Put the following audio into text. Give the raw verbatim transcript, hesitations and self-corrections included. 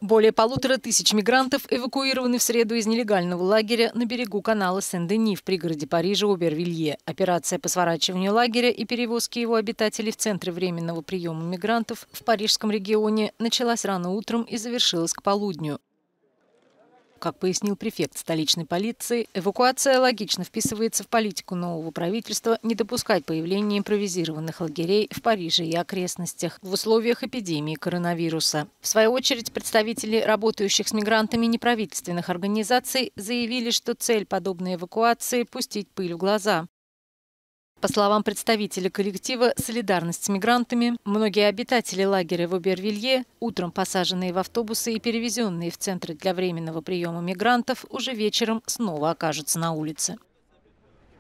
Более полутора тысяч мигрантов эвакуированы в среду из нелегального лагеря на берегу канала Сен-Дени в пригороде Парижа Обервилье. Операция по сворачиванию лагеря и перевозке его обитателей в центры временного приема мигрантов в парижском регионе началась рано утром и завершилась к полудню. Как пояснил префект столичной полиции, эвакуация логично вписывается в политику нового правительства не допускать появления импровизированных лагерей в Париже и окрестностях в условиях эпидемии коронавируса. В свою очередь, представители работающих с мигрантами неправительственных организаций заявили, что цель подобной эвакуации – пустить пыль в глаза. По словам представителя коллектива «Солидарность с мигрантами», многие обитатели лагеря в Обервилье, утром посаженные в автобусы и перевезенные в центры для временного приема мигрантов, уже вечером снова окажутся на улице.